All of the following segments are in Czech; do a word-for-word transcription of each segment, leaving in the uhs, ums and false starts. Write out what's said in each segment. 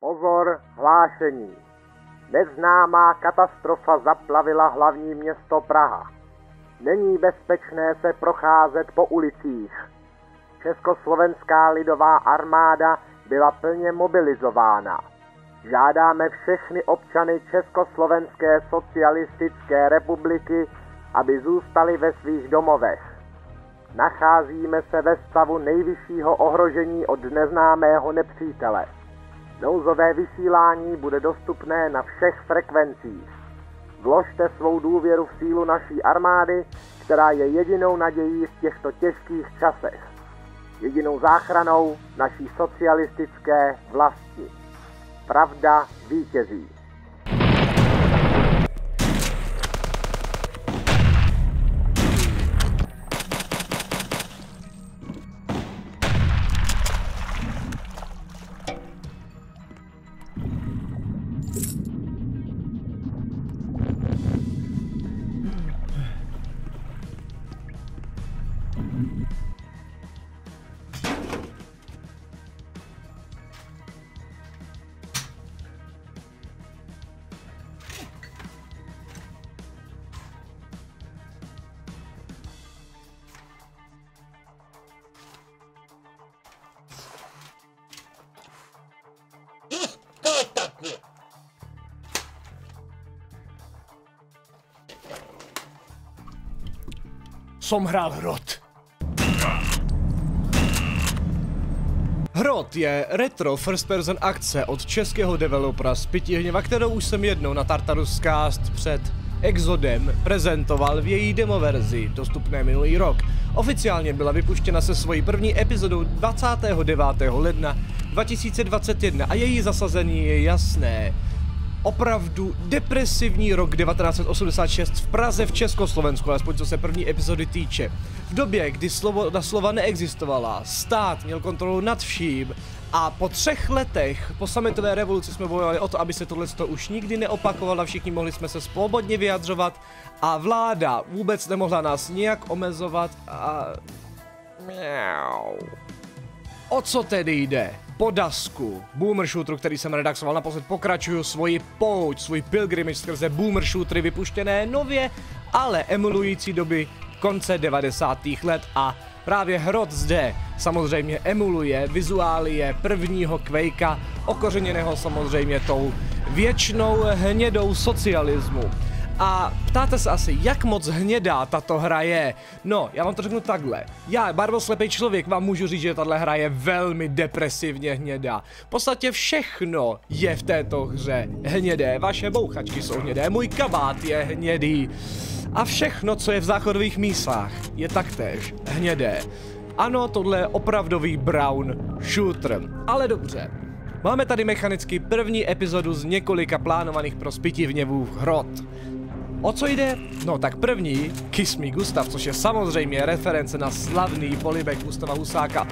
Pozor, hlášení. Neznámá katastrofa zaplavila hlavní město Praha. Není bezpečné se procházet po ulicích. Československá lidová armáda byla plně mobilizována. Žádáme všechny občany Československé socialistické republiky, aby zůstali ve svých domovech. Nacházíme se ve stavu nejvyššího ohrožení od neznámého nepřítele. Nouzové vysílání bude dostupné na všech frekvencích. Vložte svou důvěru v sílu naší armády, která je jedinou nadějí v těchto těžkých časech. Jedinou záchranou naší socialistické vlasti. Pravda vítězí. Som hrál Hrot. Hrot je retro first person akce od českého developera Spytihněva, kterou už jsem jednou na Tartaruscast před Exodem prezentoval v její demoverzi, dostupné minulý rok. Oficiálně byla vypuštěna se svojí první epizodou dvacátého devátého ledna dva tisíce dvacet jedna a její zasazení je jasné. Opravdu depresivní rok devatenáct set osmdesát šest v Praze v Československu, alespoň co se první epizody týče. V době, kdy slovo na slova neexistovala, stát měl kontrolu nad vším a po třech letech po sametové revoluci jsme bojovali o to, aby se tohleto už nikdy neopakovalo, všichni mohli jsme se svobodně vyjadřovat a vláda vůbec nemohla nás nijak omezovat a... Miau. O co tedy jde? Po dasku, boomer shooteru, který jsem redaxoval, naposled pokračuju svoji pouť, svůj pilgrimage skrze boomer shootery vypuštěné nově, ale emulující doby konce devadesátých let a právě Hrot zde samozřejmě emuluje vizuálie prvního Quakea, okořeněného samozřejmě tou věčnou hnědou socialismu. A ptáte se asi, jak moc hnědá tato hra je? No, já vám to řeknu takhle. Já, barvoslepý člověk, vám můžu říct, že tato hra je velmi depresivně hnědá. V podstatě všechno je v této hře hnědé. Vaše bouchačky jsou hnědé, můj kabát je hnědý. A všechno, co je v záchodových mísách, je taktéž hnědé. Ano, tohle je opravdový brown shooter. Ale dobře. Máme tady mechanicky první epizodu z několika plánovaných pro Spytihněvův Hrot. O co jde? No tak první, Kiss Me Gustav, což je samozřejmě reference na slavný polibek Gustava Husáka.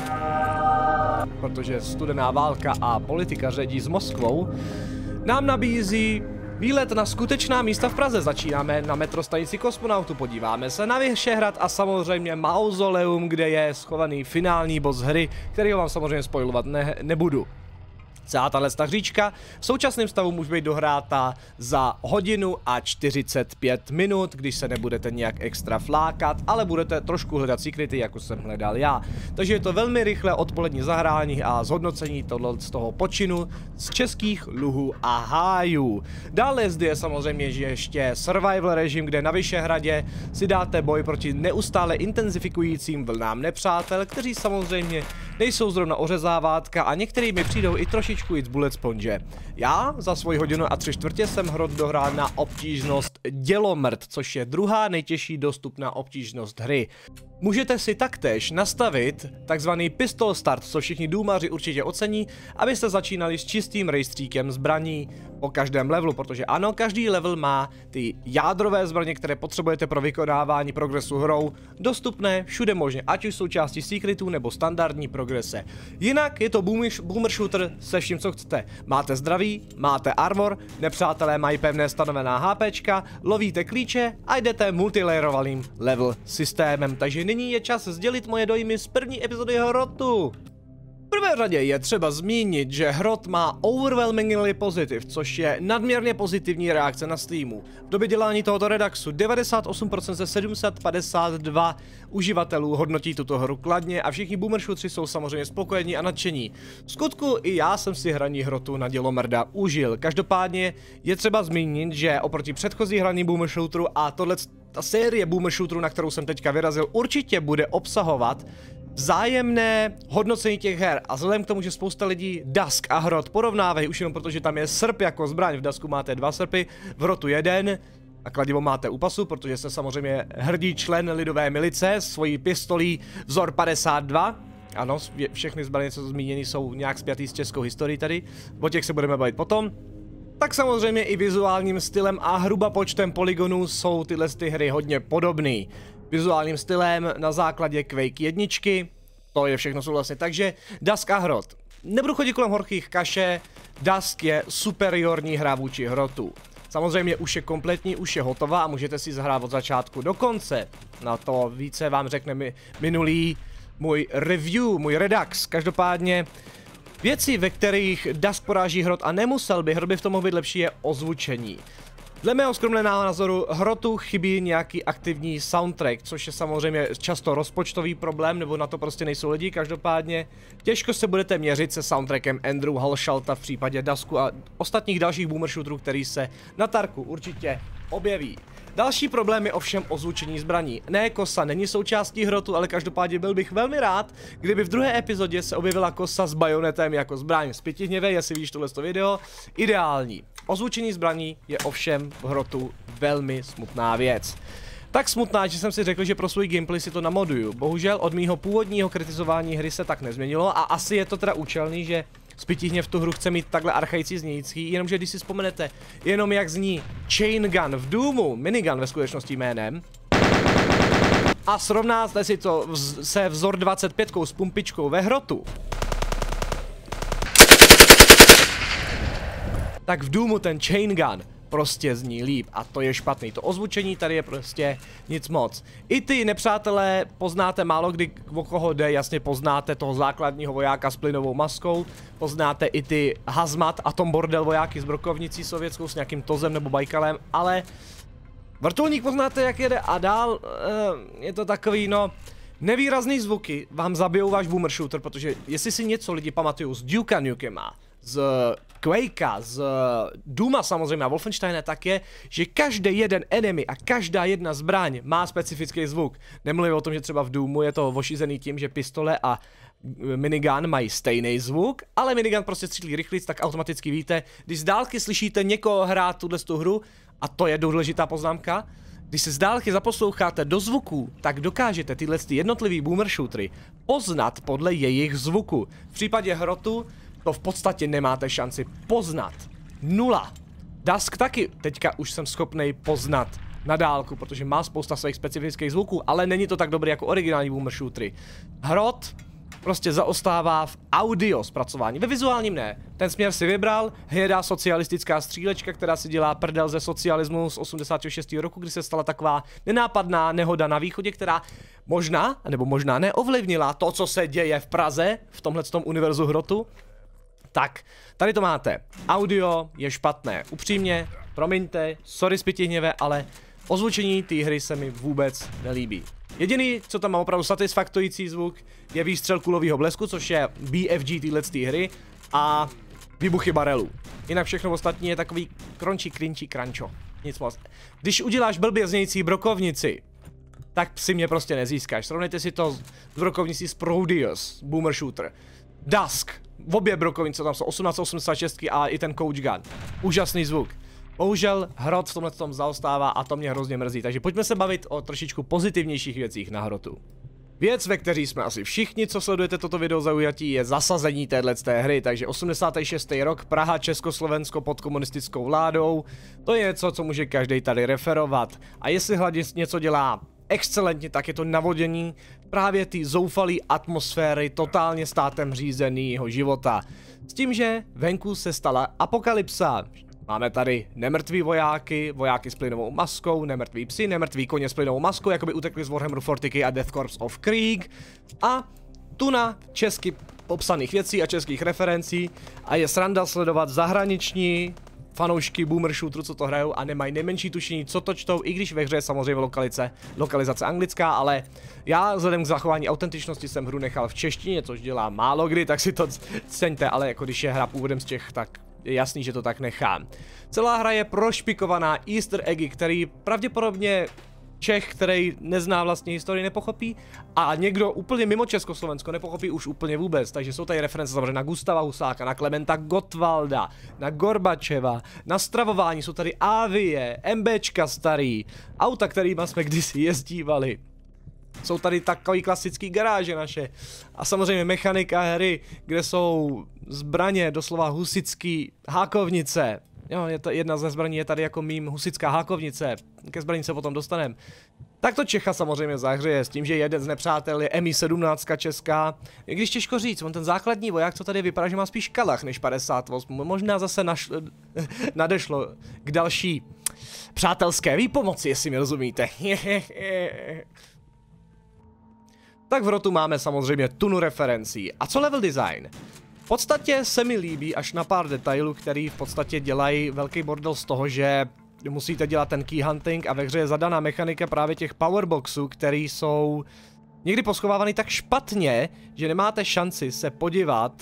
Protože studená válka a politika ředí s Moskvou, nám nabízí výlet na skutečná místa v Praze. Začínáme na metrostanici Kosmonautu, podíváme se na Vyšehrad a samozřejmě mauzoleum, kde je schovaný finální boss hry, kterýho vám samozřejmě spoilovat ne nebudu. Celá tahle hříčka v současném stavu může být dohráta za hodinu a čtyřicet pět minut, když se nebudete nějak extra flákat, ale budete trošku hledat secrety, jako jsem hledal já. Takže je to velmi rychlé odpolední zahrání a zhodnocení tohle z toho počinu z českých luhů a hájů. Dále zde je samozřejmě že ještě survival režim, kde na Vyšehradě si dáte boj proti neustále intenzifikujícím vlnám nepřátel, kteří samozřejmě nejsou zrovna ořezávátka a některými přijdou i trošičku jít z bullet sponge. Já za svoji hodinu a tři čtvrtě jsem Hrot dohrál na obtížnost Dělomrt, což je druhá nejtěžší dostupná obtížnost hry. Můžete si taktéž nastavit takzvaný pistol start, co všichni důmaři určitě ocení, abyste začínali s čistým rejstříkem zbraní po každém levelu, protože ano, každý level má ty jádrové zbraně, které potřebujete pro vykonávání progresu hrou, dostupné všude možně, ať už součástí secretů nebo standardní progrese. Jinak je to boomer shooter se vším, co chcete. Máte zdraví, máte armor, nepřátelé mají pevné stanovená HPčka, lovíte klíče a jdete multilayerovaným level systémem, takže nyní je čas sdělit moje dojmy z první epizody Hrotu. prvé řadě je třeba zmínit, že Hrot má overwhelmingly positive, což je nadměrně pozitivní reakce na Steamu. V době dělání tohoto Redaxu devadesát osm procent ze sedm set padesát dva uživatelů hodnotí tuto hru kladně a všichni boomeršutři jsou samozřejmě spokojení a nadšení. V skutku i já jsem si hraní Hrotu na dělomrda užil. Každopádně je třeba zmínit, že oproti předchozí hraní boomershooteru a tohle ta série boomershooterů, na kterou jsem teďka vyrazil, určitě bude obsahovat vzájemné hodnocení těch her a vzhledem k tomu, že spousta lidí Dusk a Hrot porovnávají už jenom protože tam je srp jako zbraň, v Dusku máte dva srpy, v Hrotu jeden a kladivo máte u pasu, protože jste samozřejmě hrdý člen lidové milice, svojí pistolí vzor padesát dva. Ano, všechny zbraně, co zmíněny, jsou nějak spjatý s českou historií tady, o těch se budeme bavit potom. Tak samozřejmě i vizuálním stylem a hruba počtem polygonů jsou tyhle ty hry hodně podobný. Vizuálním stylem na základě Quake jedničky, to je všechno souhlasně, takže Dusk a Hrot. Nebudu chodit kolem horkých kaše, Dusk je superiorní hra vůči Hrotu. Samozřejmě už je kompletní, už je hotová a můžete si zahrát od začátku do konce. Na to více vám řekne mi minulý můj review, můj Redax. Každopádně věci, ve kterých Dusk poráží Hrot a nemusel by, Hrot by v tom mohl být lepší, je ozvučení. Dle mého skromného názoru Hrotu chybí nějaký aktivní soundtrack, což je samozřejmě často rozpočtový problém, nebo na to prostě nejsou lidi, každopádně těžko se budete měřit se soundtrackem Andrew Halshalta v případě Dusku a ostatních dalších boomershooterů, který se na Tarku určitě objeví. Další problém je ovšem ozvučení zbraní. Ne, kosa není součástí Hrotu, ale každopádně byl bych velmi rád, kdyby v druhé epizodě se objevila kosa s bajonetem jako zbraň z Pětihněve, jestli víš tohle video, ideální. Ozvučení zbraní je ovšem v Hrotu velmi smutná věc. Tak smutná, že jsem si řekl, že pro svůj gameplay si to namoduju. Bohužel od mýho původního kritizování hry se tak nezměnilo a asi je to teda účelný, že Spytihněv v tu hru chce mít takhle archaický znějící, jenomže když si vzpomenete jenom jak zní Chain Gun v Doomu, minigun ve skutečnosti jménem, a srovnáte si to vz se vzor dvacet pět s pumpičkou ve Hrotu, tak v Doomu ten Chain Gun prostě zní líp a to je špatný. To ozvučení tady je prostě nic moc. I ty nepřátelé poznáte málo kdy, o koho jde, jasně poznáte toho základního vojáka s plynovou maskou, poznáte i ty hazmat a tom bordel vojáky s brokovnicí sovětskou s nějakým tozem nebo bajkalem, ale vrtulník poznáte jak jede a dál uh, je to takový no nevýrazný zvuky vám zabijou váš boomershooter, protože jestli si něco lidi pamatují z Duke Nukema, z Quakea, z Dooma samozřejmě a Wolfensteina, tak je, že každý jeden enemy a každá jedna zbraň má specifický zvuk. Nemluvím o tom, že třeba v Doomu je to ošizený tím, že pistole a minigun mají stejný zvuk, ale minigun prostě střílí rychlíc, tak automaticky víte, když z dálky slyšíte někoho hrát tuhle hru, a to je důležitá poznámka, když se z dálky zaposloucháte do zvuků, tak dokážete tyhle jednotlivý boomershootery poznat podle jejich zvuku. V případě Hrotu to v podstatě nemáte šanci poznat. Nula. Dusk taky teďka už jsem schopnej poznat na dálku, protože má spousta svých specifických zvuků, ale není to tak dobrý jako originální boomershootery. Hrot prostě zaostává v audio zpracování, ve vizuálním ne. Ten směr si vybral, hnědá socialistická střílečka, která si dělá prdel ze socialismu z osmdesátého šestého roku, kdy se stala taková nenápadná nehoda na východě, která možná, nebo možná neovlivnila to, co se děje v Praze, v tomhletom univerzu Hrotu. Tak, tady to máte. Audio je špatné. Upřímně, promiňte, sorry Spytihněve, ale ozvučení té hry se mi vůbec nelíbí. Jediný, co tam má opravdu satisfaktující zvuk, je výstřel kulového blesku, což je B F G téhleté hry, a výbuchy barelů. Jinak všechno ostatní je takový krončí, krinčí, krančo. Nic moc. Když uděláš blbě znějící brokovnici, tak si mě prostě nezískáš. Srovnejte si to s brokovnicí z Proteus, boomer shooter. Dusk, v obě brokovnice, tam jsou osmnáct osmdesát šest a i ten Coach Gun. Úžasný zvuk. Bohužel Hrot v tomhle tom zaostává a to mě hrozně mrzí, takže pojďme se bavit o trošičku pozitivnějších věcích na Hrotu. Věc, ve které jsme asi všichni, co sledujete toto video zaujatí, je zasazení téhleté hry, takže osmdesátý šestý rok, Praha, Československo pod komunistickou vládou, to je něco, co může každý tady referovat. A jestli hlavně něco dělá excelentně, tak je to navodění právě ty zoufalé atmosféry totálně státem řízeného života. S tím, že venku se stala apokalypsa. Máme tady nemrtví vojáky, vojáky s plynovou maskou, nemrtví psi, nemrtví koně s plynovou maskou, jakoby utekli z Warhammeru čtyřicet a Death Corps of Krieg. A Tuna, česky popsaných věcí a českých referencí a je sranda sledovat zahraniční fanoušky boomer shooteru, co to hrajou a nemají nejmenší tušení, co to čtou, i když ve hře je samozřejmě lokalice, lokalizace anglická, ale já vzhledem k zachování autentičnosti jsem hru nechal v češtině, což dělá málo kdy, tak si to ceňte, ale jako když je hra původem z Čech, tak je jasný, že to tak nechám. Celá hra je prošpikovaná easter eggy, který pravděpodobně Čech, který nezná vlastně historii, nepochopí a někdo úplně mimo Československo nepochopí už úplně vůbec, takže jsou tady reference samozřejmě na Gustáva Husáka, na Klementa Gottwalda, na Gorbačeva, na stravování, jsou tady Avie, MBčka starý, auta, kterýma jsme kdysi jezdívali. Jsou tady takový klasický garáže naše a samozřejmě mechanika hry, kde jsou zbraně, doslova husický hákovnice. Jo, je to, jedna ze zbraní je tady jako mým husická hákovnice, ke zbraní se potom dostaneme. Tak to Čecha samozřejmě zahřeje s tím, že jeden z nepřátel je M I sedmnáct česká. I když těžko říct, on ten základní voják, co tady vypadá, že má spíš kalach než padesát osm. Možná zase naš, nadešlo k další přátelské výpomoci, jestli mi rozumíte. Tak v rotu máme samozřejmě tunu referencí. A co level design? V podstatě se mi líbí až na pár detailů, který v podstatě dělají velký bordel z toho, že musíte dělat ten key hunting a ve hře je zadaná mechanika právě těch powerboxů, který jsou někdy poschovávaný tak špatně, že nemáte šanci se podívat,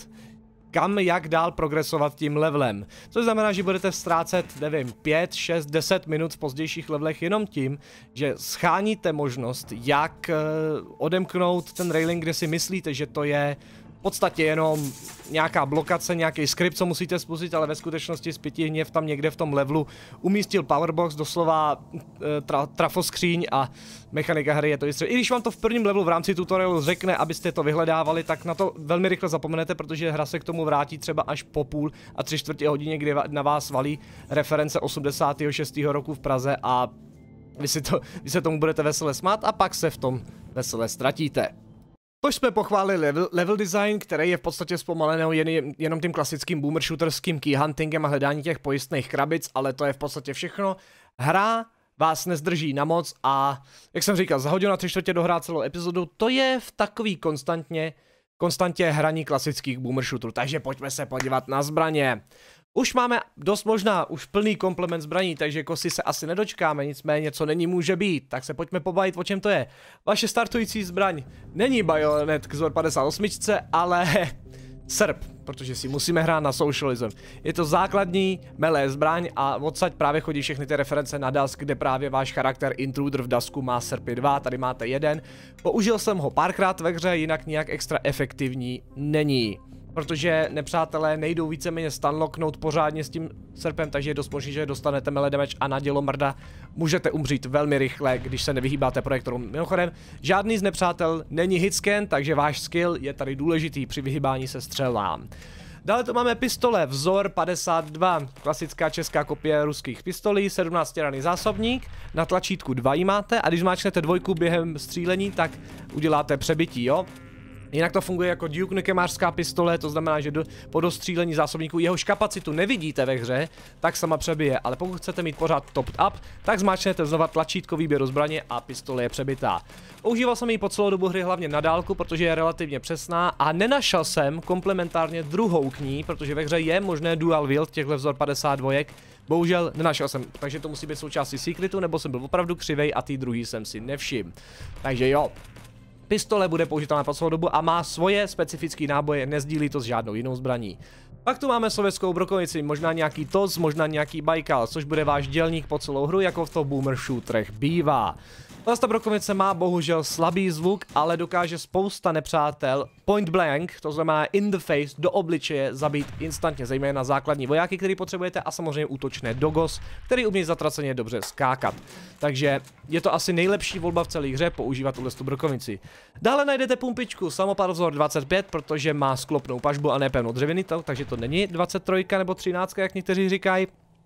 kam jak dál progresovat tím levelem. Což znamená, že budete ztrácet, nevím, pět, šest, deset minut v pozdějších levelech jenom tím, že scháníte možnost, jak uh, odemknout ten railing, kde si myslíte, že to je v podstatě jenom nějaká blokace, nějaký skript, co musíte spustit, ale ve skutečnosti zpětí hněv tam někde v tom levelu umístil powerbox, doslova tra trafoskříň a mechanika hry je to jistě. I když vám to v prvním levelu v rámci tutorialu řekne, abyste to vyhledávali, tak na to velmi rychle zapomenete, protože hra se k tomu vrátí třeba až po půl a tři čtvrtě hodině, kdy na vás valí reference osmdesátého šestého roku v Praze a vy, si to, vy se tomu budete vesele smát a pak se v tom vesele ztratíte. Tož jsme pochválili level, level design, který je v podstatě zpomalený jen, jenom tím klasickým boomer shooterským key huntingem a hledání těch pojistných krabic, ale to je v podstatě všechno. Hra vás nezdrží na moc a, jak jsem říkal, za hodinu a tři čtvrtě dohrát celou epizodu, to je v takový konstantně, konstantně hraní klasických boomer shooterů, takže pojďme se podívat na zbraně. Už máme dost možná už plný komplement zbraní, takže kosy se asi nedočkáme, nicméně co není může být, tak se pojďme pobavit, o čem to je. Vaše startující zbraň není bajonet k Zor padesát osm, ale srp, protože si musíme hrát na socialism. Je to základní melee zbraň a odsaď právě chodí všechny ty reference na Dusk, kde právě váš charakter Intruder v Dusku má srpy dva, tady máte jeden. Použil jsem ho párkrát ve hře, jinak nějak extra efektivní není. Protože nepřátelé nejdou víceméně stunlocknout pořádně s tím srpem, takže je dost možný, že dostanete melee damage a na dělo mrda můžete umřít velmi rychle, když se nevyhýbáte projektorům. Mimochodem, žádný z nepřátel není hitscan, takže váš skill je tady důležitý při vyhýbání se střelám. Dále tu máme pistole Vzor padesát dva, klasická česká kopie ruských pistolí, sedmnáctiranný zásobník, na tlačítku dva ji máte a když zmáčknete dvojku během střílení, tak uděláte přebytí, jo? Jinak to funguje jako Duke nukemářská pistole, to znamená, že do, po dostřílení zásobníku jehož kapacitu nevidíte ve hře, tak sama přebije, ale pokud chcete mít pořád topped up, tak zmáčknete znova tlačítko výběru zbraně a pistole je přebitá. Používal jsem ji po celou dobu hry hlavně na dálku, protože je relativně přesná a nenašel jsem komplementárně druhou k ní, protože ve hře je možné dual wield těchto Vzor padesát dva. Bohužel nenašel jsem, takže to musí být součástí secretu, nebo jsem byl opravdu křivej a ty druhý jsem si nevšiml. Takže jo. Pistole bude použitelná po celou dobu a má svoje specifické náboje, nezdílí to s žádnou jinou zbraní. Pak tu máme sovětskou brokovnici, možná nějaký Toz, možná nějaký Baikal, což bude váš dělník po celou hru, jako v to boomer shooterech bývá. Ta brokovnice má bohužel slabý zvuk, ale dokáže spousta nepřátel point blank, to znamená in the face, do obličeje zabít instantně, zejména základní vojáky, který potřebujete a samozřejmě útočné dogos, který umí zatraceně dobře skákat. Takže je to asi nejlepší volba v celé hře používat tuhle brokovnici. Dále najdete pumpičku Samopal Vzor dvacet pět, protože má sklopnou pažbu a ne pevnou dřevinitou, takže to není dvacet tři nebo třináct, jak někteří říkají.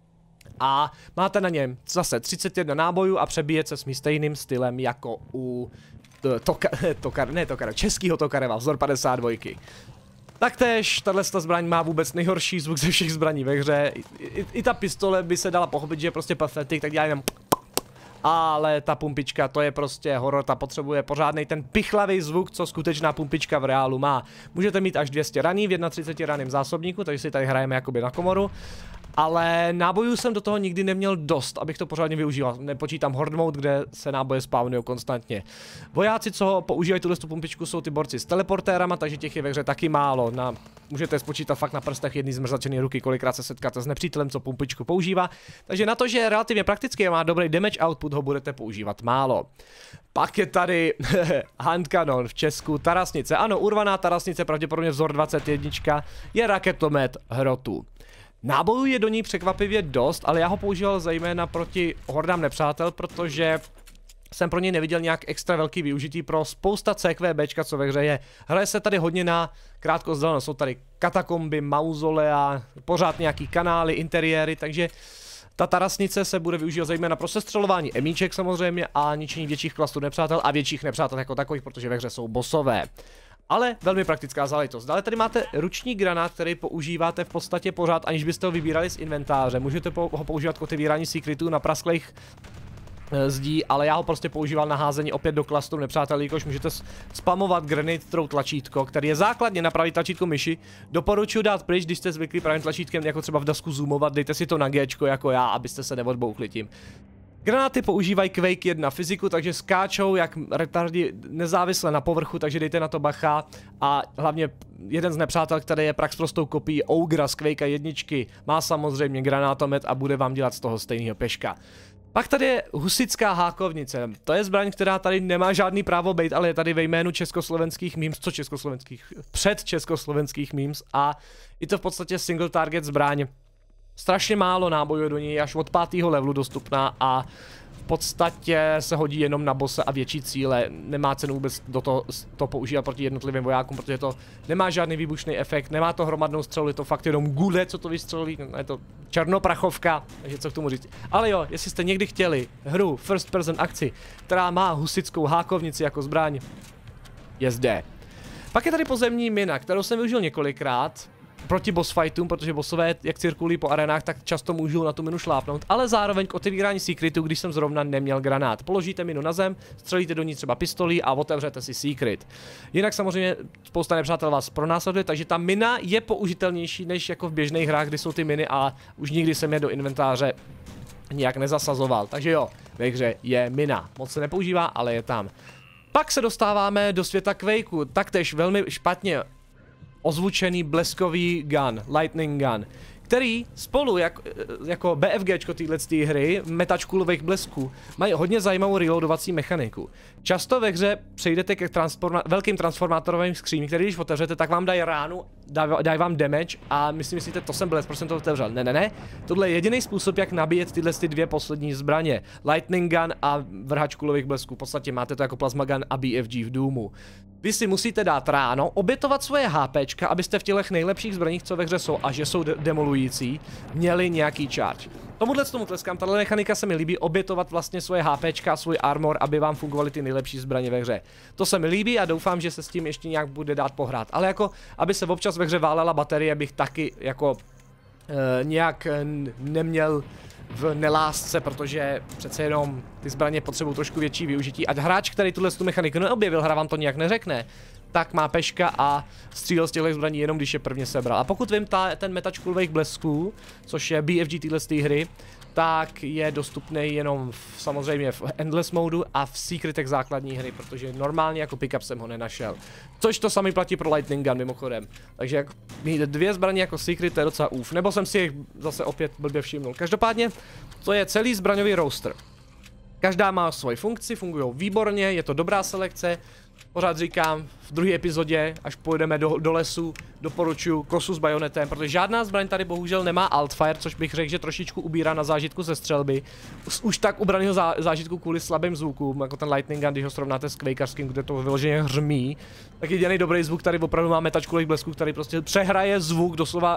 A máte na něm zase třicet jedna nábojů a přebíjet se s stejným stylem jako u toka, tokar, ne tokara, českýho Tokareva Vzor padesát dva. Taktéž tato zbraň má vůbec nejhorší zvuk ze všech zbraní ve hře. I, i, i ta pistole by se dala pochopit, že je prostě pathetic, tak dělá jenom ale ta pumpička, to je prostě horor, ta potřebuje pořádnej ten pichlavý zvuk, co skutečná pumpička v reálu má. Můžete mít až dvě stě raní v třicet jedna raným zásobníku, takže si tady hrajeme jakoby na komoru. Ale nábojů jsem do toho nikdy neměl dost, abych to pořádně využíval. Nepočítám horde mode, kde se náboje spawnují konstantně. Vojáci, co používají tuhle pumpičku, jsou ty borci s teleportérama, takže těch je ve hře taky málo. Na, můžete spočítat fakt na prstech jedný zmrzačený ruky, kolikrát se setkáte s nepřítelem, co pumpičku používá. Takže na to, že je relativně praktický a má dobrý damage output, ho budete používat málo. Pak je tady handkanon v Česku, tarasnice. Ano, urvaná tarasnice, pravděpodobně vzor dvacet jedna, je raketomet hrotu. Nábojů je do ní překvapivě dost, ale já ho používal zejména proti hordám nepřátel, protože jsem pro něj neviděl nějak extra velký využití pro spousta C Q B, co ve hře je. Hraje se tady hodně na krátkozdělenost, jsou tady katakomby, mauzolea, pořád nějaký kanály, interiéry, takže ta tarasnice se bude využívat zejména pro sestřelování emíček samozřejmě a ničení větších klastrů nepřátel a větších nepřátel jako takových, protože ve hře jsou bossové. Ale velmi praktická záležitost. Dále tady máte ruční granát, který používáte v podstatě pořád, aniž byste ho vybírali z inventáře. Můžete ho používat k otevírání secretů na prasklých zdí, ale já ho prostě používal na házení opět do klastru nepřátel, jakož můžete spamovat grenade throw tlačítko, který je základně na pravý tlačítko myši. Doporučuji dát pryč, když jste zvyklí pravým tlačítkem jako třeba v dasku zoomovat, dejte si to na Gčko jako já, abyste se neodbouchli tím. Granáty používají Quake jedna fyziku, takže skáčou jak retardi nezávisle na povrchu, takže dejte na to bacha. A hlavně jeden z nepřátel, který je prax prostou kopií Ogra z Quake jedničky, má samozřejmě granátomet a bude vám dělat z toho stejného peška. Pak tady je husitská hákovnice. To je zbraň, která tady nemá žádný právo být, ale je tady ve jménu československých memes, co československých, před československých memes a je to v podstatě single target zbraň. Strašně málo nábojů do ní, až od pátého levelu dostupná a v podstatě se hodí jenom na bosse a větší cíle. Nemá cenu vůbec do toho to používat proti jednotlivým vojákům, protože to nemá žádný výbušný efekt, nemá to hromadnou střelu, je to fakt jenom gule, co to vystřelí, je to černoprachovka, takže co k tomu říct. Ale jo, jestli jste někdy chtěli hru first person akci, která má husitskou hákovnici jako zbraň, je zde. Pak je tady pozemní mina, kterou jsem využil několikrát proti boss fightům, protože bossové, jak cirkulují po arenách, tak často můžou na tu minu šlápnout, ale zároveň k otevírání secretu, když jsem zrovna neměl granát. Položíte minu na zem, střelíte do ní třeba pistolí a otevřete si secret. Jinak samozřejmě spousta nepřátel vás pronásleduje, takže ta mina je použitelnější než jako v běžných hrách, kdy jsou ty miny a už nikdy jsem je do inventáře nijak nezasazoval. Takže jo, ve hře je mina. Moc se nepoužívá, ale je tam. Pak se dostáváme do světa Quakeu, taktéž velmi špatně ozvučený bleskový gun, lightning gun, který spolu jak, jako BFGčko této hry, metačkulových blesků, mají hodně zajímavou reloadovací mechaniku. Často ve hře přejdete ke transforma velkým transformátorovým skříním, který když otevřete, tak vám dají ránu, dají vám damage a my si myslíte, to jsem blesк, proč jsem to otevřel. Ne, ne, ne, tohle je jediný způsob, jak nabíjet tyhle ty dvě poslední zbraně. Lightning gun a vrhač kulových blesků, v podstatě máte to jako plasma gun a B F G v Doomu. Vy si musíte dát ráno, obětovat svoje HPčka, abyste v těch nejlepších zbraních, co ve hře jsou a že jsou de demolující, měli nějaký charge. Tomuhle tomu tleskám, tahle mechanika se mi líbí, obětovat vlastně svoje HPčka a svůj armor, aby vám fungovaly ty nejlepší zbraně ve hře. To se mi líbí a doufám, že se s tím ještě nějak bude dát pohrát. Ale jako, aby se občas ve hře válela baterie, bych taky jako e, nějak neměl v nelásce, protože přece jenom ty zbraně potřebují trošku větší využití. A hráč, který tuhle tu mechaniku neobjevil, hra vám to nějak neřekne, tak má peška a střílel z těchto zbraní jenom když je prvně sebral. A pokud vím, ta, ten metač kulových blesků, což je B F G téhle hry, tak je dostupný jenom v, samozřejmě v Endless modu a v secretech základní hry, protože normálně jako pickup jsem ho nenašel. Což to samý platí pro Lightning Gun mimochodem. Takže jak mít dvě zbraně jako secret, to je docela úf. Nebo jsem si jich zase opět blbě všimnul. Každopádně to je celý zbraňový roster. Každá má svoji funkci, fungují výborně, je to dobrá selekce. Pořád říkám, v druhé epizodě, až půjdeme do, do lesu, doporučuji kosu s bajonetem, protože žádná zbraň tady bohužel nemá altfire, což bych řekl, že trošičku ubírá na zážitku ze střelby. Už tak ubraného zá, zážitku kvůli slabým zvukům, jako ten Lightning Gun, když ho srovnáte s Quakerskem, kde to vyloženě hřmí. Tak jediný dobrý zvuk tady opravdu má metačkulových blesků, který prostě přehraje zvuk doslova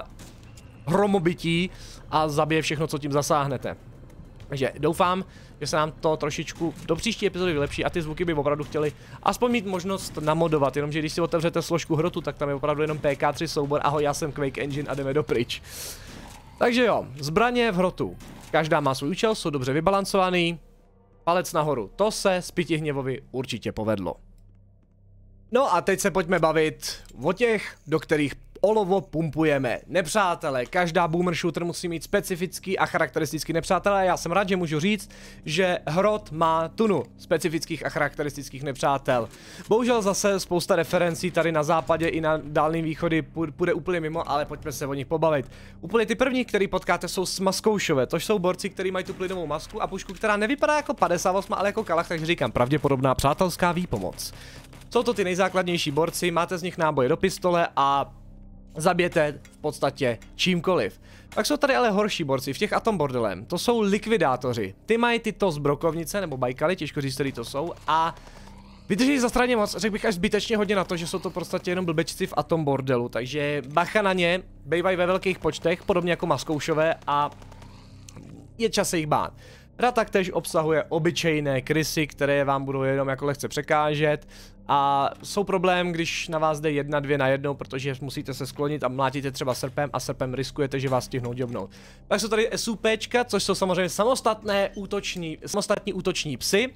hromobytí a zabije všechno, co tím zasáhnete. Takže doufám, že se nám to trošičku do příští epizody vylepší a ty zvuky by opravdu chtěli aspoň mít možnost namodovat, jenomže když si otevřete složku hrotu, tak tam je opravdu jenom P K tři soubor, ahoj, já jsem Quake Engine a jdeme dopryč. Takže jo, zbraně v hrotu. Každá má svůj účel, jsou dobře vybalancovaný. Palec nahoru. To se Spytihněvovi určitě povedlo. No a teď se pojďme bavit o těch, do kterých olovo pumpujeme. Nepřátelé, každá boomer shooter musí mít specifický a charakteristický nepřátelé. Já jsem rád, že můžu říct, že Hrot má tunu specifických a charakteristických nepřátel. Bohužel zase spousta referencí tady na západě i na dálným východy půjde úplně mimo, ale pojďme se o nich pobavit. Úplně ty první, který potkáte, jsou Smaskoušové. To jsou borci, kteří mají tu plynovou masku a pušku, která nevypadá jako padesát osm, ale jako kalach, takže říkám pravděpodobná přátelská výpomoc. Jsou to ty nejzákladnější borci, máte z nich náboje do pistole a zabijete v podstatě čímkoliv. Pak jsou tady ale horší borci v těch Atom Bordelem. To jsou likvidátoři. Ty mají tyto zbrokovnice nebo bajkaly, těžko říct, který to jsou, a vydrží za straně moc, řekl bych až zbytečně hodně na to, že jsou to prostě jenom blbečci v Atom Bordelu, takže bacha na ně, bývají ve velkých počtech, podobně jako Maskoušové, a je čas se jich bát. Hra taktéž obsahuje obyčejné krysy, které vám budou jenom jako lehce překážet a jsou problém, když na vás jde jedna, dvě na jednou, protože musíte se sklonit a mlátíte třeba srpem a srpem riskujete, že vás stihnou děbnout. Pak jsou tady SUPčka, což jsou samozřejmě samostatné útoční, samostatní útoční psy.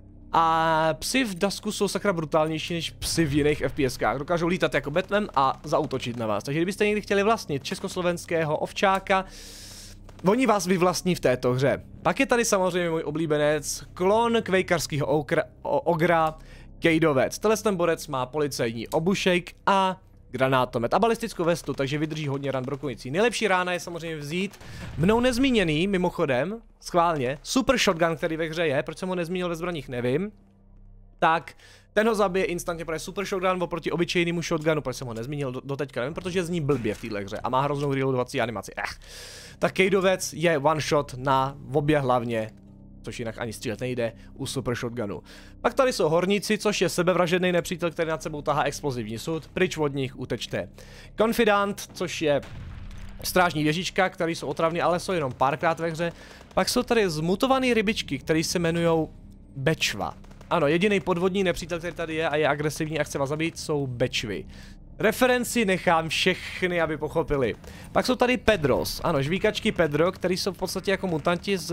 A psy v Dusku jsou sakra brutálnější než psy v jiných FPSkách. Dokážou lítat jako Batman a zaútočit na vás. Takže kdybyste někdy chtěli vlastnit československého ovčáka, oni vás vyvlastní v této hře. Pak je tady samozřejmě můj oblíbenec, klon kvejkarského ogra, Kejdovec. Tenhle ten borec má policejní obušek a granátomet a balistickou vestu, takže vydrží hodně ran brokující. Nejlepší rána je samozřejmě vzít mnou nezmíněný, mimochodem, schválně, super shotgun, který ve hře je, proč jsem ho nezmínil ve zbraních, nevím. Tak, ten ho zabije instantně, protože super shotgun oproti obyčejnému shotgunu, proč jsem ho nezmínil do, do teďka, nevím, protože zní blbě v téhle hře a má hroznou reloadovací animaci. Ech. Tak Kejdovec je one shot na obě hlavně, což jinak ani střílet nejde, u super shotgunu. Pak tady jsou horníci, což je sebevražedný nepřítel, který nad sebou tahá explozivní sud, pryč od nich utečte. Konfidant, což je strážní věžička, který jsou otravní, ale jsou jenom párkrát ve hře. Pak jsou tady zmutované rybičky, které se jmenují Bečva. Ano, jediný podvodní nepřítel, který tady je a je agresivní a chce vás zabít, jsou Bečvy. Referenci nechám všechny, aby pochopili. Pak jsou tady Pedros, ano, žvíkačky Pedro, který jsou v podstatě jako mutanti z,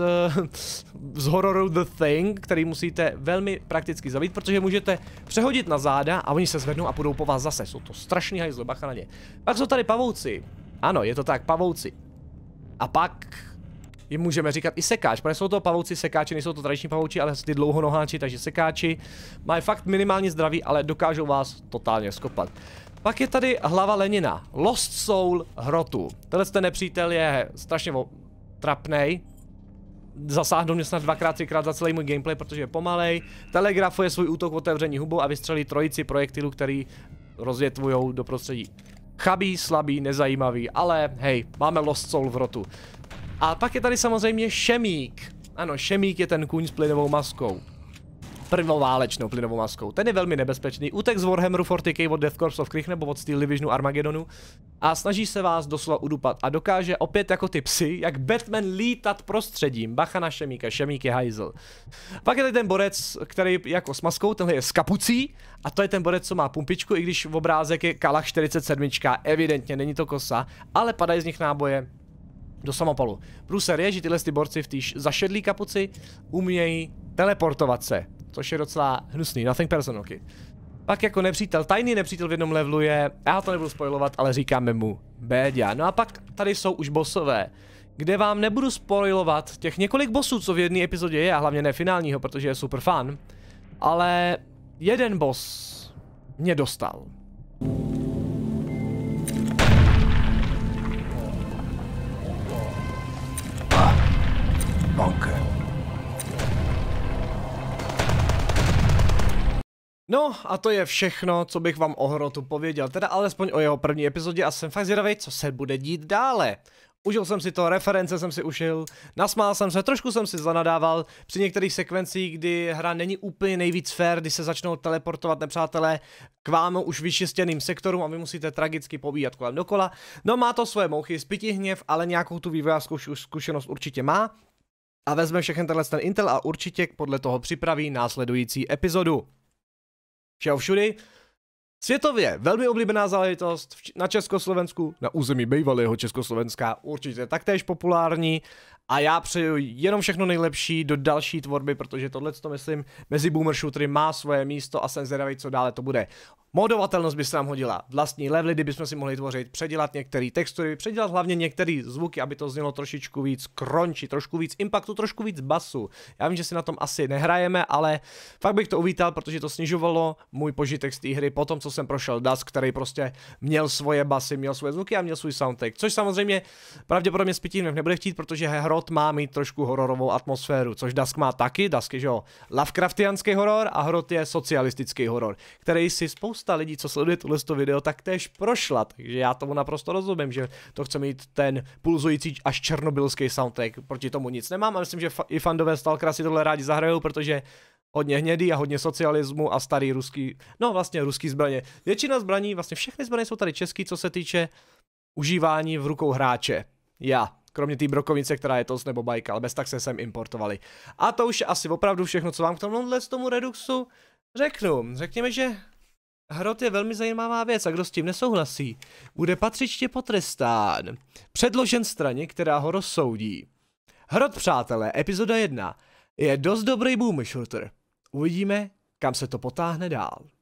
z hororu The Thing, který musíte velmi prakticky zabít, protože můžete přehodit na záda a oni se zvednou a půjdou po vás zase. Jsou to strašný hajzlo, bacha na ně. Pak jsou tady pavouci, ano, je to tak, pavouci. A pak jim můžeme říkat i sekáč, protože jsou to pavouci sekáči, nejsou to tradiční pavouči, ale ty dlouhonoháči, takže sekáči. Mají fakt minimálně zdraví, ale dokážou vás totálně skopat. Pak je tady hlava Lenina, Lost Soul Hrotu. Tenhle ten nepřítel je strašně trapnej. Zasáhnou mě snad dvakrát, třikrát za celý můj gameplay, protože je pomalej. Telegrafuje svůj útok otevření hubou a vystřelí trojici projektilů, který rozvětvujou do prostředí. Chabý, slabý, nezajímavý, ale hej, máme Lost Soul v Hrotu. A pak je tady samozřejmě Šemík. Ano, Šemík je ten kůň s plynovou maskou. Prvoválečnou plynovou maskou. Ten je velmi nebezpečný. Útek z Warhammeru čtyřicet K od Death Corps of Krich nebo od Steel Divisionu Armagedonu a snaží se vás doslova udupat a dokáže opět jako ty psy, jak Batman lítat prostředím. Bacha na Šemíka, Šemík je hajzl. Pak je tady ten borec, který jako s maskou, tenhle je s kapucí a to je ten borec, co má pumpičku, i když v obrázek je Kalach čtyřicet sedm, evidentně není to kosa, ale padají z nich náboje do samopalu. Průser je, že tyhle ty borci v té zašedlý kapuci umějí teleportovat se, což je docela hnusný, nothing personal. Pak jako nepřítel, tajný nepřítel v jednom levelu je, já to nebudu spoilovat, ale říkáme mu Béďa. No a pak tady jsou už bossové, kde vám nebudu spoilovat těch několik bossů, co v jedné epizodě je, a hlavně ne finálního, protože je super fun, ale jeden boss mě dostal. Bunker. No a to je všechno, co bych vám o Hrotu pověděl, teda alespoň o jeho první epizodě a jsem fakt zvědavý, co se bude dít dále. Užil jsem si to, reference jsem si ušil, nasmál jsem se, trošku jsem si zanadával při některých sekvencích, kdy hra není úplně nejvíc fair, kdy se začnou teleportovat nepřátelé k vám už vyšistěným sektorům a vy musíte tragicky pobíjat kolem dokola. No má to svoje mouchy, Spytihněv, ale nějakou tu vývojářskou zkušenost určitě má. A vezme všechny tenhle ten Intel a určitě podle toho připraví následující epizodu. Všeho všudy. Světově velmi oblíbená záležitost na Československu, na území bývalého Československa určitě taktéž populární A já přeju jenom všechno nejlepší do další tvorby, protože tohle to myslím mezi boomer shootery má svoje místo a jsem zvědavý, co dále to bude. Modovatelnost by se nám hodila, vlastní levely, kdybychom si mohli tvořit, předělat některé textury, předělat hlavně některé zvuky, aby to znělo trošičku víc crunchy, trošku víc impactu, trošku víc basu. Já vím, že si na tom asi nehrajeme, ale fakt bych to uvítal, protože to snižovalo můj požitek z té hry po tom, co jsem prošel Dusk, který prostě měl svoje basy, měl svoje zvuky a měl svůj soundtrack, což samozřejmě pravděpodobně s Pití nebude chtít, protože Hrot má mít trošku hororovou atmosféru, což Dusk má taky. Dusk je, že jo, Lovecraftianský horor a Hrot je socialistický horor, který si spousta lidí, co sleduje tohle video, tak též prošla, takže já tomu naprosto rozumím, že to chce mít ten pulzující až černobylský soundtrack, proti tomu nic nemám a myslím, že i fandové Stalkera si tohle rádi zahrajou, protože hodně hnědý a hodně socialismu a starý ruský, no vlastně ruský zbraně. Většina zbraní, vlastně všechny zbraně jsou tady český, co se týče užívání v rukou hráče. Já. Kromě té brokovnice, která je tos nebo bajka, ale bez tak se sem importovali. A to už je asi opravdu všechno, co vám k tomuhle z tomu Reduxu řeknu. Řekněme, že Hrot je velmi zajímavá věc a kdo s tím nesouhlasí, bude patřičně potrestán. Předložen straně, která ho rozsoudí. Hrot, přátelé, epizoda jedna je dost dobrý boom shooter. Uvidíme, kam se to potáhne dál.